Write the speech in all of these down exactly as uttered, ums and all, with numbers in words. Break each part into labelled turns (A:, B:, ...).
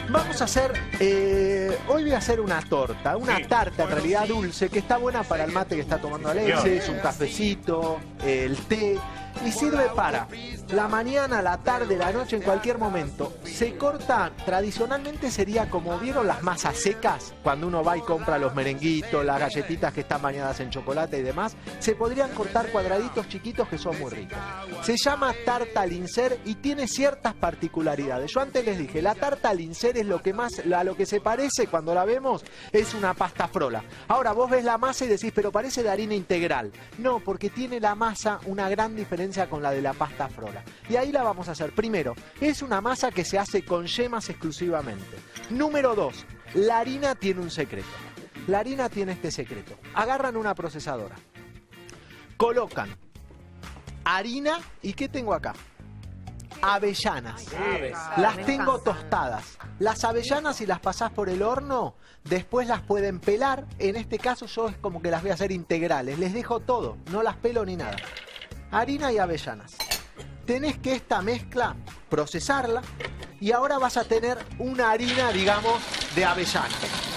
A: Vamos a hacer, eh, hoy voy a hacer una torta, una
B: Sí.
A: tarta en realidad dulce, que está buena para el mate que está tomando Alexis, un cafecito, el té, y sirve para la mañana, la tarde, la noche, en cualquier momento. Se corta, tradicionalmente sería como, ¿vieron las masas secas? Cuando uno va y compra los merenguitos, las galletitas que están bañadas en chocolate y demás, se podrían cortar cuadraditos chiquitos que son muy ricos. Se llama tarta Lincer y tiene ciertas particularidades. Yo antes les dije, la tarta Lincer es lo que más, a lo que se parece cuando la vemos, es una pasta frola. Ahora vos ves la masa y decís, pero parece de harina integral. No, porque tiene la masa una gran diferencia con la de la pasta frola. Y ahí la vamos a hacer. Primero, es una masa que se hace con yemas exclusivamente. Número dos, la harina tiene un secreto. La harina tiene este secreto. Agarran una procesadora, colocan harina y ¿qué tengo acá? Avellanas. Las tengo tostadas. Las avellanas, si las pasás por el horno, después las pueden pelar. En este caso yo es como que las voy a hacer integrales. Les dejo todo, no las pelo ni nada. Harina y avellanas. Tenés que esta mezcla procesarla y ahora vas a tener una harina, digamos, de avellana.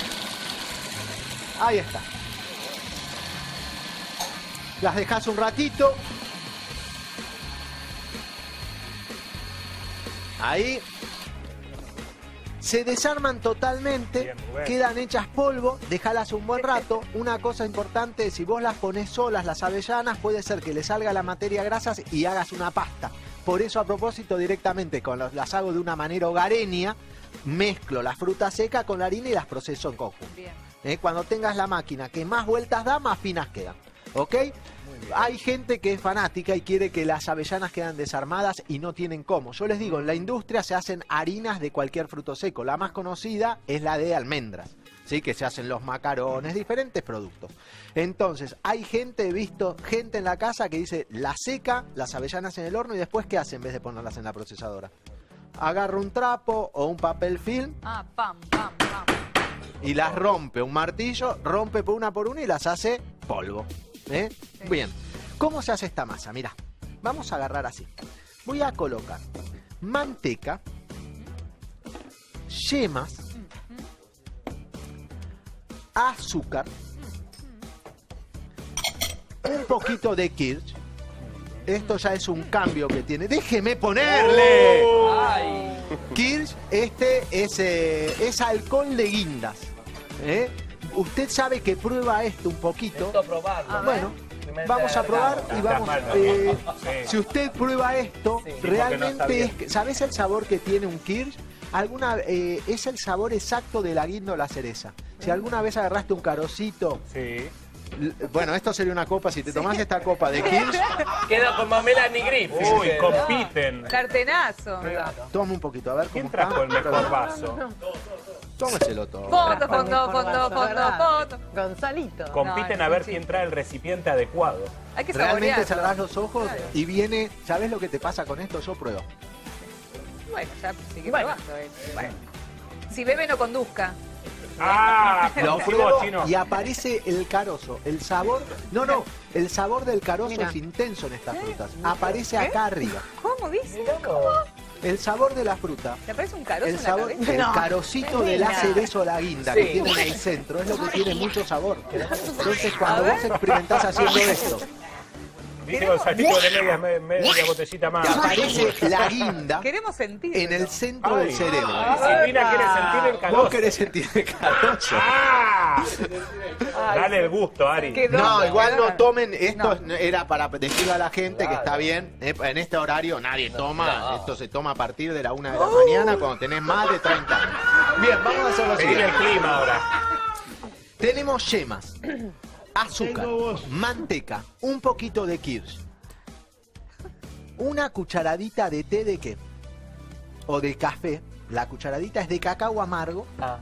A: Ahí está. Las dejás un ratito. Ahí. Se desarman totalmente,
B: Bien, Rubén.
A: quedan hechas polvo, déjalas un buen rato. Una cosa importante, si vos las ponés solas, las avellanas, puede ser que le salga la materia grasas y hagas una pasta. Por eso, a propósito, directamente con los, las hago de una manera hogareña, mezclo la fruta seca con la harina y las proceso en conjunto.
C: Bien.
A: ¿Eh? Cuando tengas la máquina que más vueltas da, más finas quedan. ¿Ok? Hay gente que es fanática y quiere que las avellanas quedan desarmadas y no tienen cómo. Yo les digo, en la industria se hacen harinas de cualquier fruto seco. La más conocida es la de almendras, ¿sí? Que se hacen los macarones, diferentes productos. Entonces, hay gente, he visto gente en la casa que dice, la seca, las avellanas en el horno y después, ¿qué hace en vez de ponerlas en la procesadora? Agarra un trapo o un papel film
C: Ah, pam, pam, pam.
A: y las rompe, un martillo, rompe por una por una y las hace polvo. ¿Eh? Bien, ¿cómo se hace esta masa? Mirá, vamos a agarrar así. Voy a colocar manteca, yemas, azúcar, un poquito de kirsch. Esto ya es un cambio que tiene. ¡Déjeme ponerle!
D: Ay.
A: Kirsch, este es, eh, es alcohol de guindas. ¿Eh? Usted sabe que prueba esto un poquito.
D: Necesito probarlo.
A: Bueno,
D: Primer
A: vamos a probar
D: regalo.
A: y vamos.
B: mal, ¿no?
A: eh,
B: Sí.
A: Si usted prueba esto,
D: Sí,
B: porque no está
A: realmente
B: bien.
A: es que, ¿sabes el sabor que tiene un kirsch? Alguna, eh, es el sabor exacto de la guinda o la cereza. Si alguna vez agarraste un carocito,
B: Sí.
A: l- bueno, esto sería una copa. Si te tomás esta copa de kirsch,
D: Queda como Melanie Griffith.
B: Uy, compiten.
C: Sartenazo.
A: toma un poquito, a ver
B: ¿Quién
A: cómo
B: trajo el
A: está.
B: mejor vaso?
A: Tómeselo todo.
C: Foto, foto, foto, foto, foto.
E: Gonzalito.
B: Compiten
C: No,
B: a ver
C: sí.
B: quién trae el recipiente adecuado.
C: Hay que
A: Realmente
C: saborearlo.
A: cerrás los ojos y viene. ¿Sabes lo que te pasa con esto? Yo pruebo.
C: Bueno, ya sigue
E: Bueno.
C: probando. eh. Bueno. Si bebe, no conduzca.
B: ¡Ah!
A: Lo
B: Consigo,
A: pruebo
B: chino.
A: y aparece el carozo. El sabor. No, no. El sabor del carozo
E: Mira.
A: es intenso en estas frutas. Aparece acá arriba.
C: ¿Cómo dice?
A: El sabor de la fruta.
C: ¿Te parece un carozo
A: El
C: en la
A: sabor,
C: cabeza?
A: el
E: No.
A: carocito del
E: Mentira.
A: cerezo o la guinda
D: Sí.
A: que tiene en el centro es lo que tiene mucho sabor. Entonces, cuando
C: A ver.
A: vos experimentás haciendo esto,
B: Dice Gonzalito de media, me- media botellita más.
A: te aparece la guinda
C: Queremos sentir.
A: en el centro
B: Ay.
A: del cerebro.
B: Silvina quiere sentir el calor.
A: Vos querés sentir el carozo.
B: ¡Ah! Dale el gusto, Ari.
C: Quedó.
A: No, igual no
C: Quedó.
A: tomen, esto
C: No.
A: era para decirle a la gente que está bien, eh, en este horario nadie toma,
D: no.
A: esto se toma a partir de la una de la mañana cuando tenés más de treinta años. Bien, vamos a hacer lo
B: Pedile el
A: siguiente.
B: clima ahora.
A: Tenemos yemas, azúcar, manteca, un poquito de kirsch, una cucharadita de té de qué, o de café, la cucharadita es de cacao amargo.
D: Ajá.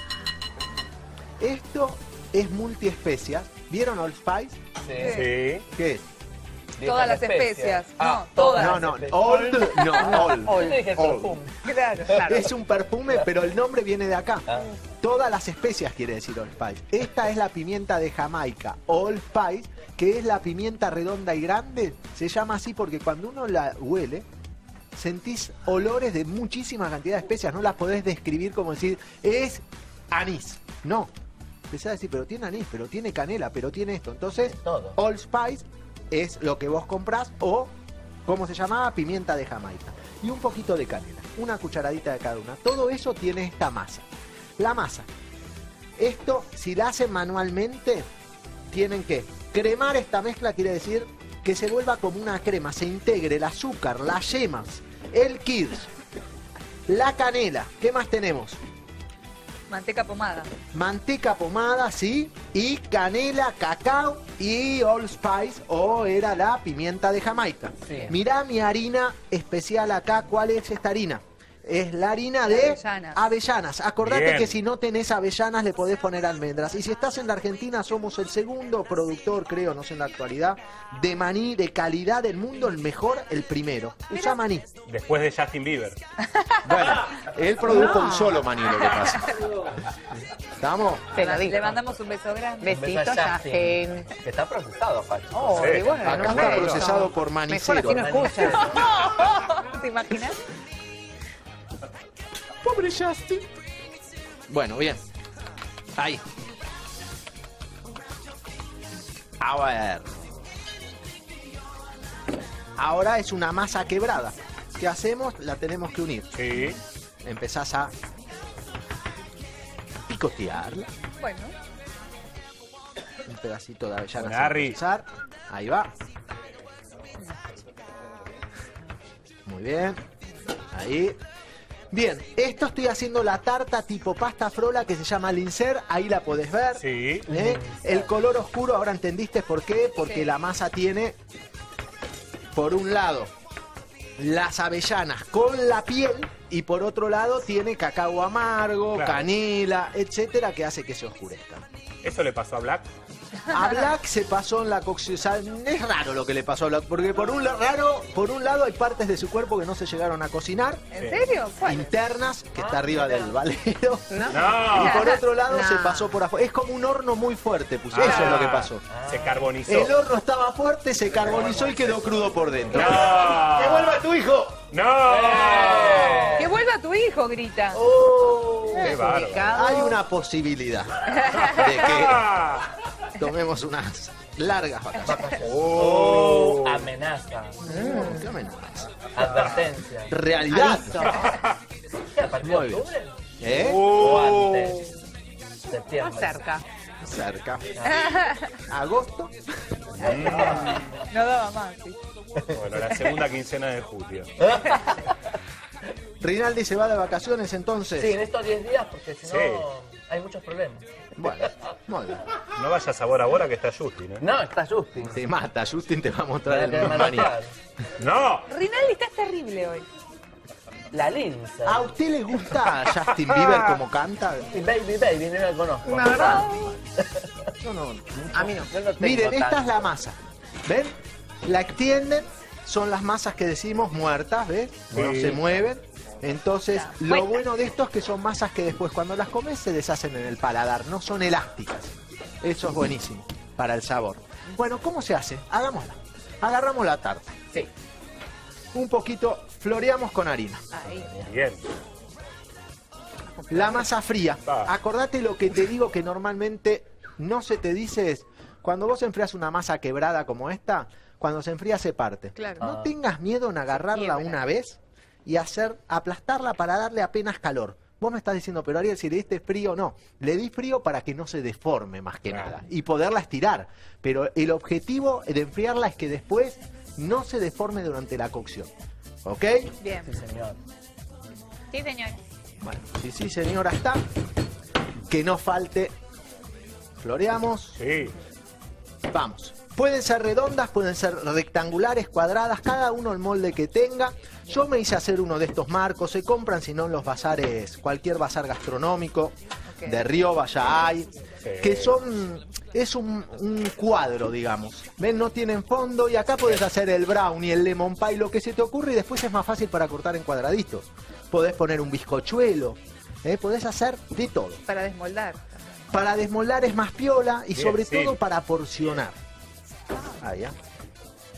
A: Esto es multiespecias, ¿vieron Old Spice?
D: Sí.
B: Sí.
A: ¿Qué es?
C: Todas las especias.
D: Ah,
C: No, todas.
A: No, no, old, no, old.
D: Yo te dije el
A: Old.
D: perfume.
C: Claro, claro.
A: Es un perfume, pero el nombre viene de acá.
D: Ah.
A: Todas las especias quiere decir Old Spice. Esta es la pimienta de Jamaica, Old Spice, que es la pimienta redonda y grande. Se llama así porque cuando uno la huele, sentís olores de muchísima cantidad de especias, no las podés describir como decir, es anís. No. Empezás a decir, pero tiene anís, pero tiene canela, pero tiene esto. Entonces,
D: Todo.
A: Old Spice es lo que vos comprás o, ¿cómo se llamaba? Pimienta de Jamaica. Y un poquito de canela, una cucharadita de cada una. Todo eso tiene esta masa. La masa. Esto, si la hacen manualmente, tienen que cremar esta mezcla, quiere decir que se vuelva como una crema, se integre el azúcar, las yemas, el kirsch, la canela. ¿Qué más tenemos?
C: Manteca pomada.
A: Manteca pomada, sí, y canela, cacao y Old Spice, o era la pimienta de Jamaica.
D: Sí.
A: Mirá mi harina especial acá, ¿cuál es esta harina? Es la harina de
C: Avellanas.
A: avellanas. Acordate
B: Bien.
A: que si no tenés avellanas le podés poner almendras. Y si estás en la Argentina, somos el segundo productor, creo, no sé en la actualidad, de maní de calidad del mundo, el mejor, el primero. Usa maní.
B: Después de Justin Bieber.
A: Bueno, él produjo un solo maní, lo que pasa. ¿Estamos?
E: Te lo
C: Le
E: digo.
C: mandamos un beso grande.
E: Besitos,
D: Beso a
E: Justin.
D: Que está procesado, Facho.
E: Oh,
B: Sí.
E: y bueno,
A: Acá
E: no
A: está
E: me-
A: procesado por
E: Mejor
A: manicero.
E: así no escucha.
C: ¿Te imaginas?
A: Pobre Justin. Bueno, bien. Ahí. A ver. Ahora es una masa quebrada. ¿Qué hacemos? La tenemos que unir.
B: Sí.
A: Empezás a picotearla.
C: Bueno.
A: Un pedacito de avellana sin
B: Harry.
A: procesar. Ahí va. Muy bien. Ahí. Bien, esto estoy haciendo la tarta tipo pasta frola que se llama lincer, ahí la podés ver.
B: Sí.
A: ¿Eh? El color oscuro, ahora entendiste por qué, porque
C: Sí.
A: la masa tiene, por un lado, las avellanas con la piel y por otro lado tiene cacao amargo,
B: Claro.
A: canela, etcétera, que hace que se oscurezcan.
B: ¿Eso le pasó a Black?
A: A Black se pasó en la cocción. O sea, es raro lo que le pasó a Black, porque por un, la- raro, por un lado hay partes de su cuerpo que no se llegaron a cocinar,
C: ¿En
B: Sí.
C: serio? ¿Cuál?
A: internas, que está
D: Ah,
A: arriba
D: mirá.
A: del valero.
E: ¿No?
B: No.
A: Y por otro lado
E: No.
A: se pasó por afuera. Es como un horno muy fuerte, pues.
B: Ah.
A: Eso es lo que pasó.
B: Se carbonizó.
A: El horno estaba fuerte, se carbonizó y quedó crudo por dentro.
B: No.
A: ¡Que vuelva tu hijo!
B: ¡No!
C: ¡Que vuelva tu hijo! Grita.
B: ¡Qué bárbaro!
E: Ubicado.
A: Hay una posibilidad de
B: Ah.
A: que tomemos unas largas vacaciones.
B: Oh.
D: Amenaza.
A: ¿Qué amenazas?
D: Advertencia.
A: Realidad.
E: Aviso.
D: ¿Qué, a partir de
A: Muy bien.
D: octubre?
A: ¿Eh?
D: ¿O
B: Oh.
D: antes?
E: Más
D: Septiembre.
E: cerca.
A: Cerca. Agosto.
C: No daba más. ¿sí?
B: Bueno, la segunda quincena de julio.
A: Rinaldi se va de vacaciones entonces.
D: Sí, en estos diez días, porque si no
B: Sí.
D: hay muchos problemas.
A: Bueno, muy bien.
B: No vayas a Bora Bora que está Justin, ¿eh?
D: No, está Justin.
A: Te mata, Justin te va a mostrar
D: Para
A: el
D: que me
A: maní.
D: manejar.
B: ¡No!
C: Rinaldi, estás terrible hoy.
D: La linza.
A: ¿A usted le gusta Justin Bieber como canta?
D: Y Baby Baby, no la conozco.
E: La verdad.
A: Yo no.
E: A mí no.
D: No lo tengo
A: Miren, esta
D: tanto.
A: es la masa. ¿Ven? La extienden, son las masas que decimos muertas, ¿ves? No
B: Sí.
A: se mueven. Entonces, lo bueno de esto es que son masas que después cuando las comes se deshacen en el paladar, no son elásticas. Eso es buenísimo para el sabor. Bueno, ¿cómo se hace? Hagámosla. Agarramos la tarta.
D: Sí.
A: Un poquito, floreamos con harina.
C: Ahí.
B: Bien.
A: La masa fría.
B: Va.
A: Acordate lo que te digo que normalmente no se te dice es, cuando vos enfrías una masa quebrada como esta, cuando se enfría se parte.
C: Claro.
A: No
D: Ah.
A: tengas miedo en agarrarla
C: quiebra.
A: una vez y hacer, aplastarla para darle apenas calor. Vos me estás diciendo, pero Ariel, si le diste frío, no. Le di frío para que no se deforme más que
B: Claro.
A: nada y poderla estirar. Pero el objetivo de enfriarla es que después no se deforme durante la cocción. ¿Ok?
C: Bien.
D: Sí, señor.
C: Sí, señor.
A: Bueno, sí, sí, señora, está. Que no falte. Floreamos.
B: Sí.
A: Vamos. Pueden ser redondas, pueden ser rectangulares, cuadradas, cada uno el molde que tenga. Yo me hice hacer uno de estos marcos, se compran si no en los bazares, cualquier bazar gastronómico,
C: Ok.
A: de Rioba ya hay,
B: Sí.
A: que son, es un, un cuadro, digamos. ¿Ven? No tienen fondo y acá puedes hacer el brownie, el lemon pie, lo que se te ocurre y después es más fácil para cortar en cuadraditos. Podés poner un bizcochuelo, ¿eh? Podés hacer de todo.
C: Para desmoldar.
A: Para desmoldar es más piola y
B: Bien,
A: sobre
B: sí.
A: todo para porcionar. Ahí, ¿eh?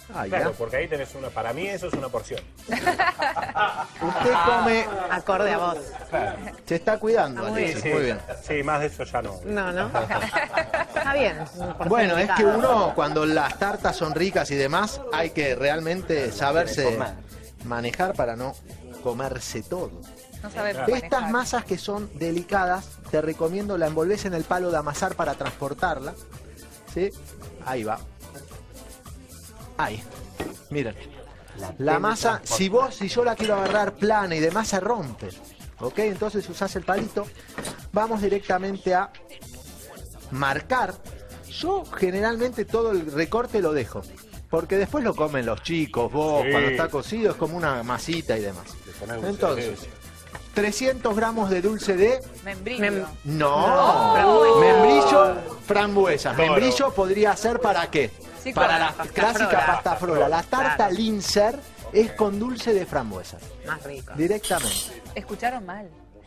A: Ahí,
B: Claro,
A: ¿ya?
B: porque ahí tenés una, para mí eso es una porción.
A: Usted come,
E: Acorde a vos.
A: se está cuidando,
E: Ah, muy
A: Alexis,
B: Sí,
A: muy bien.
B: sí, más de eso ya no.
E: No, no. Está bien.
A: Bueno, es que uno, cuando las tartas son ricas y demás, hay que realmente saberse manejar para no comerse todo.
C: No sabemos
A: Estas
C: manejar.
A: masas que son delicadas, te recomiendo la envolves en el palo de amasar para transportarla. ¿Sí? Ahí va. Ahí. Miren. La masa, si vos, si yo la quiero agarrar plana y demás, se rompe. ¿Ok? Entonces usás el palito. Vamos directamente a marcar. Yo generalmente todo el recorte lo dejo. Porque después lo comen los chicos, vos,
B: Sí.
A: cuando está cocido es como una masita y demás.
B: Le ponés dulce
A: Entonces,
B: de leche.
A: trescientos gramos de dulce de...
C: Membrillo.
E: Mem-
A: No,
E: frambuesa.
A: membrillo, frambuesa.
B: Toro.
A: Membrillo podría ser para qué?
C: Sí,
A: Para
C: con
A: la
E: pasta
A: clásica
E: frola.
A: pasta frola. La tarta
E: Claro.
A: Linzer es con dulce de frambuesa,
E: Más rico.
A: directamente.
C: Escucharon mal.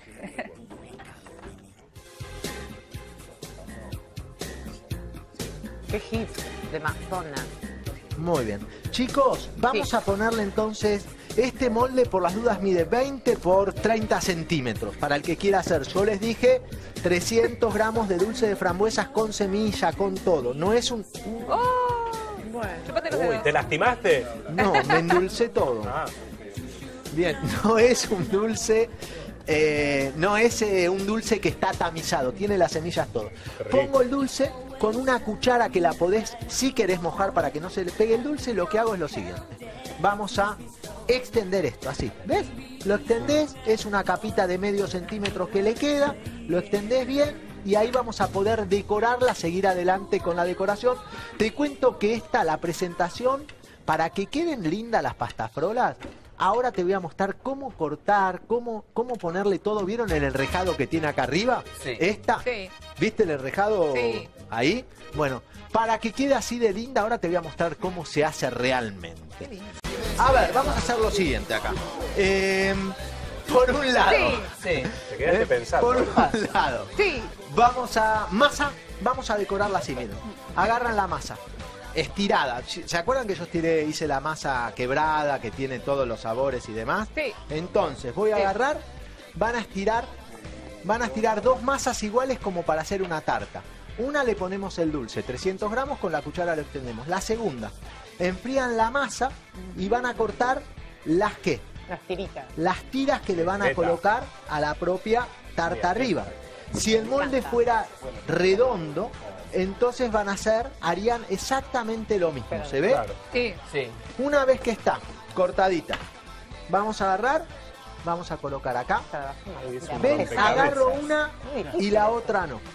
E: Qué hit de Madonna.
A: Muy bien. Chicos, vamos
E: Sí.
A: a ponerle entonces... Este molde, por las dudas, mide veinte por treinta centímetros. Para el que quiera hacer, yo les dije trescientos gramos de dulce de frambuesas con semilla, con todo. No es un...
C: ¡Oh!
E: Bueno.
C: Chupate los
B: Uy,
C: dedos.
B: ¿te lastimaste?
A: No, me endulcé todo.
B: Ah,
A: Bien, no es un dulce, eh, no es eh, un dulce que está tamizado, tiene las semillas todo.
B: Qué rico.
A: Pongo el dulce con una cuchara que la podés, si querés mojar para que no se le pegue el dulce, lo que hago es lo siguiente. Vamos a extender esto, así, ¿ves? Lo extendés, es una capita de medio centímetro que le queda, lo extendés bien y ahí vamos a poder decorarla, seguir adelante con la decoración. Te cuento que esta, la presentación, para que queden lindas las pastas frolas, ahora te voy a mostrar cómo cortar, cómo, cómo ponerle todo. ¿Vieron el enrejado que tiene acá arriba?
D: Sí.
A: Esta.
C: Sí.
A: ¿Viste el enrejado
C: Sí.
A: ahí? Bueno, para que quede así de linda, ahora te voy a mostrar cómo se hace realmente.
C: Qué lindo.
A: A ver, vamos a hacer lo siguiente acá. Eh, por un lado,
C: Sí.
D: Sí.
B: te quedaste
A: eh,
B: pensando.
A: por un lado,
C: Sí.
A: vamos a masa, vamos a decorarla así, miren. Agarran la masa, estirada. ¿Se acuerdan que yo estiré, hice la masa quebrada, que tiene todos los sabores y demás?
C: Sí.
A: Entonces, voy a
C: Sí.
A: agarrar, van a estirar, van a estirar dos masas iguales como para hacer una tarta. Una le ponemos el dulce, trescientos gramos, con la cuchara lo extendemos. La segunda, enfrían la masa y van a cortar las que,
E: Las tiritas.
A: las tiras que le van a
B: Esta.
A: colocar a la propia tarta
B: Bien.
A: arriba. Si el molde fuera redondo, entonces van a hacer, harían exactamente lo mismo. ¿Se ve?
B: Claro.
C: Sí.
D: Sí.
A: Una vez que está cortadita, vamos a agarrar, vamos a colocar acá.
B: Ahí es un
A: ¿Ven?
B: rompecabezas.
A: Agarro una
E: Muy difícil.
A: y la otra no.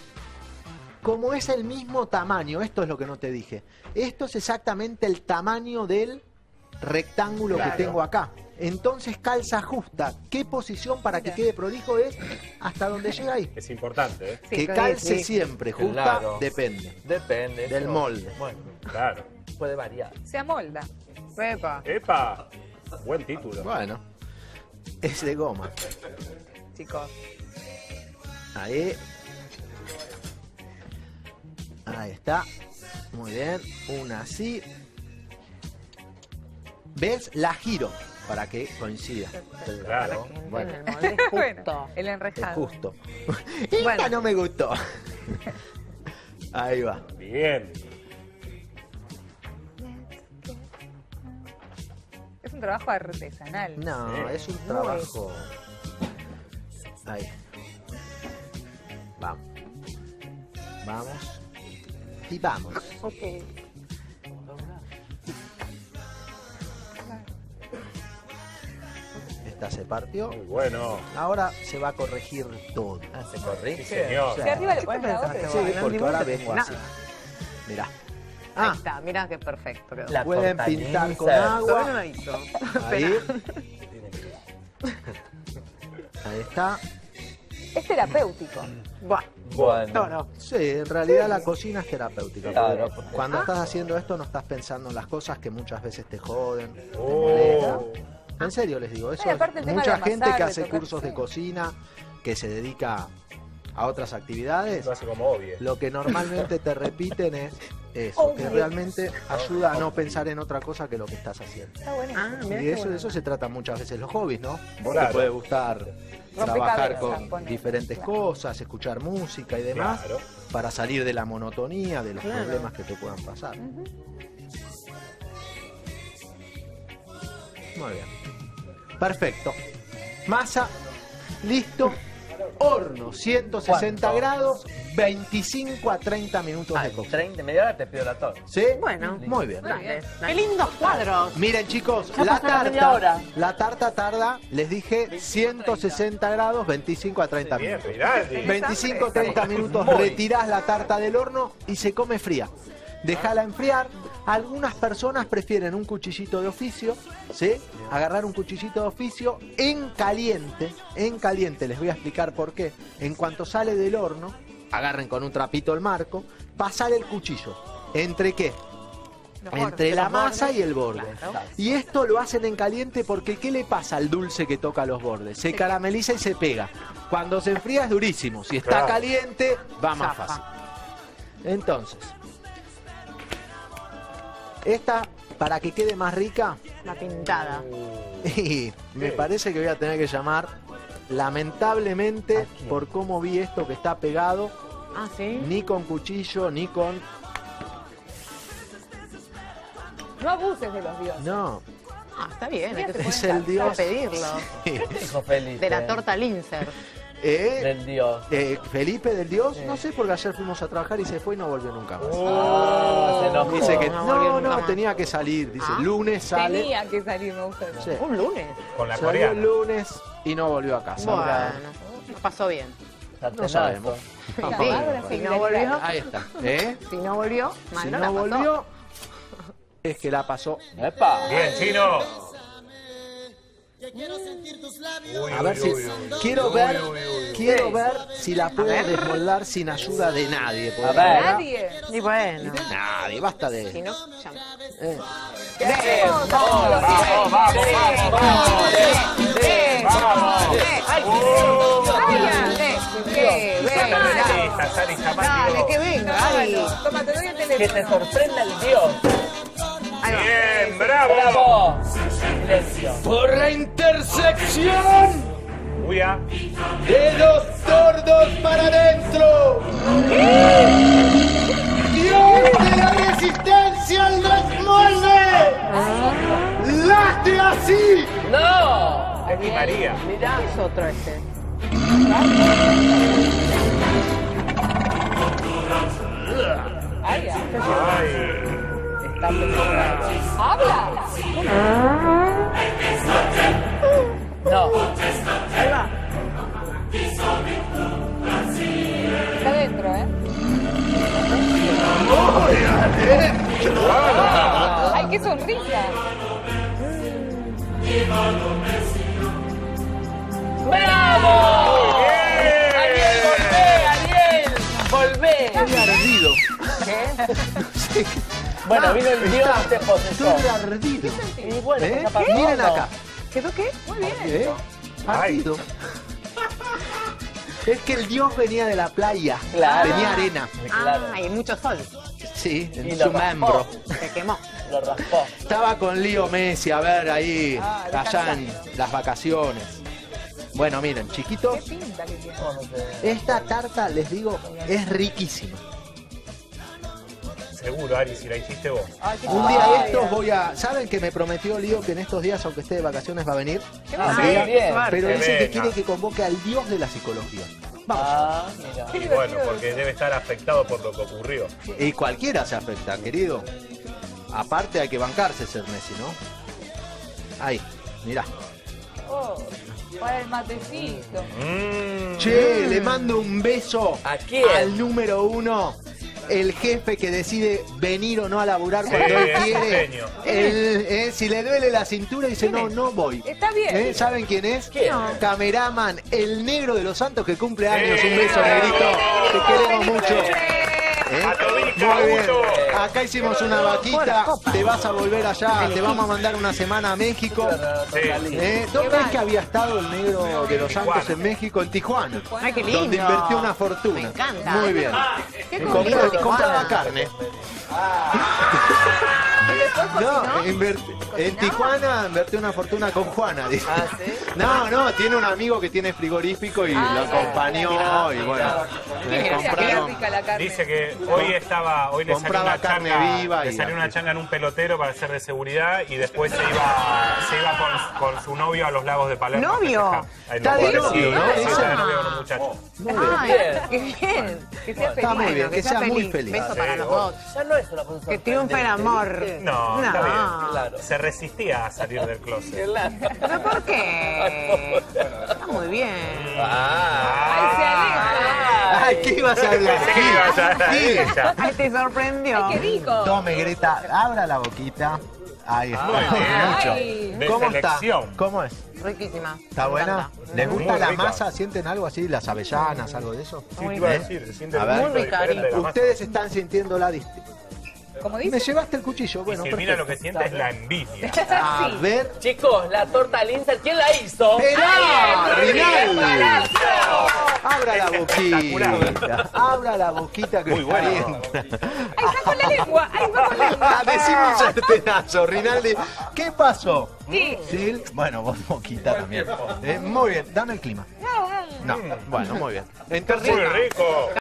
A: Como es el mismo tamaño, esto es lo que no te dije. Esto es exactamente el tamaño del rectángulo
B: Claro.
A: que tengo acá. Entonces calza justa. ¿Qué posición para que quede prolijo es? Hasta donde llega ahí.
B: Es importante, ¿eh?
C: Sí,
A: Que
E: sí,
A: calce
E: sí.
A: siempre, justa,
D: Claro.
A: depende.
D: Depende.
A: Del
D: eso-
A: molde.
D: Bueno,
B: Claro.
D: puede variar.
C: Se amolda.
E: Pepa.
B: ¡Epa! Buen título.
A: Bueno, es de goma.
C: Chicos.
A: Ahí. Ahí está. Muy bien. Una así. ¿Ves? La giro para que coincida.
B: Claro.
A: Bueno.
E: En el molde
C: Bueno,
E: justo.
C: el
A: Es
C: enrejado.
A: justo. Esta
E: Bueno.
A: no me gustó. Ahí va.
B: Bien.
C: Es un trabajo artesanal.
A: No,
B: Sí.
A: es un trabajo. Ahí. Vamos. Vamos. Y vamos.
E: Ok.
A: Esta se partió.
B: Muy bueno.
A: Ahora se va a corregir todo.
D: Ah, se
B: Sí,
D: corrige.
B: señor.
C: Si arriba le
E: ¿Qué
C: pones
E: te
C: la
E: pensaste
C: otra.
A: Sí,
E: vos? No,
A: porque
E: ni
A: ahora
E: vos te
A: vengo
E: nada.
A: así. Mirá.
E: Ahí
A: Ah,
E: está, mirá qué perfecto quedó.
D: La
A: pueden
D: torta
A: pintar con
D: Linzer.
A: agua.
E: Todavía no la hizo.
A: ahí. Ahí está.
C: Es terapéutico.
E: Buah.
D: Bueno.
E: No, no.
A: Sí, en realidad la cocina es terapéutica.
D: Claro,
A: porque
D: porque-
A: Cuando estás haciendo esto no estás pensando en las cosas que muchas veces te joden.
B: Oh.
A: En serio les digo, eso
C: Bueno, aparte
A: es
C: el tema
A: mucha
C: de
A: gente
C: amasar,
A: que
C: de
A: hace
C: tocar,
A: cursos de
C: sí.
A: cocina, que se dedica a otras actividades,
B: Lo hace como obvio.
A: lo que normalmente te repiten es eso, que realmente ayuda a no pensar en otra cosa que lo que estás haciendo.
C: Está buenísimo.
E: Ah, mira
A: Y
E: qué
A: eso, de
E: bueno.
A: eso se trata muchas veces los hobbies, ¿no? Vos
B: Claro.
A: te puede gustar trabajar
C: Rompecabezas,
A: con
C: ponele,
A: diferentes
C: claro.
A: cosas, escuchar música y demás,
B: Claro.
A: para salir de la monotonía, de los
E: Claro.
A: problemas que te puedan pasar.
C: Ujú.
A: Muy bien. Perfecto. Masa, listo. Horno, ciento sesenta
D: ¿Cuánto?
A: grados, veinticinco a treinta minutos de
D: Ay,
A: cocción.
D: treinta, media hora te pido la torta.
A: ¿Sí?
E: Bueno.
A: Muy bien.
E: Dale. Qué lindos cuadros.
A: Miren, chicos,
D: Ya
A: la
D: pasaron media
A: tarta,
D: hora.
A: la tarta tarda, les dije, ciento sesenta grados, veinticinco a treinta
B: Bien,
A: minutos.
B: Rinaldi.
A: veinticinco a treinta minutos,
D: Muy.
A: retirás la tarta del horno y se come fría. Dejala enfriar. Algunas personas prefieren un cuchillito de oficio, ¿sí? Agarrar un cuchillito de oficio en caliente, en caliente, les voy a explicar por qué. En cuanto sale del horno, agarren con un trapito el marco, pasar el cuchillo. ¿Entre qué?
C: Los
A: Entre
C: bordes.
A: la
E: los
A: masa
E: bordes.
A: y el borde.
E: Claro.
A: Y esto lo hacen en caliente porque ¿qué le pasa al dulce que toca los bordes? Se carameliza y se pega. Cuando se enfría es durísimo. Si está
B: Claro.
A: caliente, va más
E: Zafa.
A: fácil. Entonces, esta, para que quede más rica,
E: La pintada.
A: y me
B: Sí.
A: parece que voy a tener que llamar, lamentablemente,
D: ¿A quién?
A: por cómo vi esto que está pegado,
E: Ah, sí.
A: ni con cuchillo, ni con...
C: No abuses de los dioses.
A: No.
E: Ah, está bien. Hay que
A: Es el dios.
E: pedirlo.
D: Hijo Felipe.
E: De la torta Linzer.
A: ¿Eh?
D: Del Dios.
A: Eh, Felipe del Dios,
D: Sí.
A: no sé, porque ayer fuimos a trabajar y se fue y no volvió nunca más.
D: Ah, se enojó.
A: Dice que
E: no volvió
A: no,
E: nunca
A: no,
E: más.
A: tenía que salir. Dice,
E: Ah.
A: lunes sale.
C: Tenía que salir, me gusta eso.
A: Sí.
E: Un lunes.
B: Con la
A: Salió
B: coreana.
A: el lunes y no volvió a casa.
E: Bueno. Lo pasó bien.
A: No
D: Sartenazo.
A: sabemos.
E: Sí,
C: Ahora
E: si
C: sí,
E: no volvió,
A: Ahí está. ¿Eh?
E: si no volvió, mal
A: Si
E: no
A: no
E: la pasó.
A: volvió, es que la pasó.
D: ¡Epa!
B: Bien, chino. Uy,
A: A ver
B: uy,
A: si.
B: uy, uy.
A: Quiero
B: Uy,
A: ver.
B: uy, uy, uy.
A: Quiero
D: Sí.
A: ver si la puedo
E: ver.
A: desmoldar sin ayuda de nadie. porque
D: A
A: la
D: ver.
A: verdad,
C: Nadie.
E: Y bueno.
A: Nadie, basta de.
E: Si no, ya.
A: eh.
B: Vamos, vamos, vamos, vamos, vamos.
C: ¡Eh!
B: Vamos.
C: ¡Eh! ¡Ay! ¡Qué venga!
B: Esa, Sari
E: Dale, que venga, Ari.
C: Toma, te doy el
D: Que
C: teléfono.
D: te sorprenda el Dios.
E: Ahí va.
B: Bien, bravo.
D: ¡Bravo! Silencio.
A: Por la intersección
B: Uy, ah.
A: de los tordos para adentro. Dios de la resistencia al desmolde. Late así.
D: ¡No!
B: Es mi María.
D: Mirá.
E: Es otro este.
C: ¡Ay!
B: Ay.
D: Está preparado.
C: ¡Habla!
D: No.
E: Ahí va.
C: Está adentro, ¿eh? ¡Ay, qué sonrisa!
D: ¡Bravo!
B: Bien.
D: ¡Ariel, volvé! ¡Ariel!
A: Estoy ardido.
D: ¿Qué? Bueno, vino el Dios y te posesó.
A: Estoy ardido.
D: Y bueno,
A: ¿Eh?
D: ya pasó.
A: Miren acá.
E: ¿Quedó qué?
C: Muy bien.
A: ¿Eh? Ardido. Es que el dios venía de la playa.
D: Claro.
A: Tenía arena.
D: Claro.
E: Ah, hay mucho sol.
A: Sí,
D: Y
A: en
D: lo
A: su
D: raspó.
A: miembro.
E: Se quemó.
D: Lo raspó.
A: Estaba con Lío Messi, a ver, ahí,
C: Ah,
A: allá en las vacaciones. Bueno, miren,
C: ¡Qué
A: chiquitos,
C: pinta que tiene!
D: No, no sé.
A: esta tarta, les digo, es riquísima.
B: Seguro, Ari, si la hiciste vos.
C: Ay, qué
A: Un día
C: Ay,
A: de estos voy a... ¿Saben que me prometió Lío que en estos días, aunque esté de vacaciones, va a venir?
C: qué
D: Ah,
C: bonito.
D: sí, bien.
A: Pero
B: Que
A: dice que
B: venga.
A: quiere que convoque al dios de la psicología. Vamos.
D: Ah, mira.
C: Qué
B: Y bueno,
C: divertido.
B: porque debe estar afectado por lo que ocurrió.
A: Y cualquiera se afecta, querido. Aparte hay que bancarse ser Messi, ¿no? Ahí, mirá.
C: Oh, para el matecito.
B: Mm.
A: Che, le mando un beso
D: ¿A quién?
A: al número uno, el jefe que decide venir o no a laburar
B: Sí,
A: cuando él
B: es un
A: quiere.
B: genio.
A: El, eh, si le duele la cintura dice, no, no voy.
C: Está bien.
A: ¿Eh? ¿Saben quién es?
D: ¿Quién?
A: Cameraman, el negro de los santos que cumple años.
B: Sí.
A: Un beso, negrito. Te queremos mucho.
C: ¡Eh!
A: ¿Eh?
B: A Tobica,
A: Muy bien.
B: mucho.
A: Acá hicimos una vaquita. Te vas a volver allá. Te vamos a mandar una semana a México.
B: Sí.
A: ¿Eh? ¿Dónde es que había estado el negro de los Santos en México? En Tijuana.
E: Ay, qué lindo.
A: Donde invirtió una fortuna.
E: Me encanta.
A: Muy bien.
E: Qué
A: Compró-
E: lindo, Tijuana.
A: compraba carne. No, inver- en Tijuana invirtió una fortuna con Juana. dice.
D: Ah, ¿sí?
A: No, no, tiene un amigo que tiene frigorífico y
C: Ah,
A: lo
C: sí.
A: acompañó y bueno, le
C: Qué
A: compraron.
C: rica la carne.
B: Dice que hoy estaba, hoy le salió
A: Compraba
B: una
A: carne
B: changa,
A: viva
B: le
A: y
B: salió
A: la-
B: una changa en un pelotero para hacer de seguridad y después se iba, se iba con, con su novio a los lagos de Palermo. a
E: ¿Novio?
B: festejar. Ay,
A: Está de
B: pobrecito,
A: novio, ¿no?
B: sí, está de
A: Ah.
B: novio con un muchacho.
E: Ay, qué bien.
C: Que sea
A: Está
C: feliz.
A: muy bien, que sea muy feliz.
E: Beso para
B: Sí,
E: los
B: vos.
E: dos.
D: Ya no es una cosa
E: Que triunfe el amor.
B: No,
E: No.
B: está bien.
D: Claro.
B: Se resistía a salir del closet.
D: Claro.
E: ¿Pero por qué? Está muy bien.
C: Ay, se aleja.
A: Ay, ¿qué ibas a hablar?
B: Pensé que ibas a hablar de ella.
E: Ay, te sorprendió.
C: Ay, qué rico.
A: Tome, Greta, abra la boquita. Ahí está.
B: Muy bien.
A: Mucho.
C: Ay.
B: De
A: ¿Cómo está?
B: selección.
A: ¿cómo es?
E: Riquísima.
A: ¿Está
E: Me
A: buena?
E: encanta.
A: ¿Les gusta
B: Muy
A: la
B: rica.
A: masa? ¿Sienten algo así? ¿Las avellanas, algo de eso?
B: Sí, te
E: Muy
B: iba a
A: bien.
B: decir, se siente
A: A
B: el
A: ver.
B: gusto
E: Muy rica,
B: diferente de la masa.
A: Ustedes están sintiendo la distinción.
C: Como
A: Me
C: dice.
A: llevaste el cuchillo, bueno,
B: Y Silvina lo
A: perfecto.
B: que siente es la envidia.
A: A
C: Sí.
A: ver.
D: Chicos, la torta Linzer, ¿quién la hizo?
A: ¡Esperá! ¡Rinaldi! Abra la
B: Espectacular.
A: boquita. Abra la boquita que
B: Muy
A: está
B: bueno.
A: bien.
C: Ahí va con la lengua. Ahí va con la lengua.
A: Ah, decime un sartenazo, Rinaldi. ¿Qué pasó?
C: Sí.
A: ¿Sí? Bueno, vos boquita también. Eh, muy bien, dame el clima. No, bueno, muy bien. Entonces,
B: Muy rico.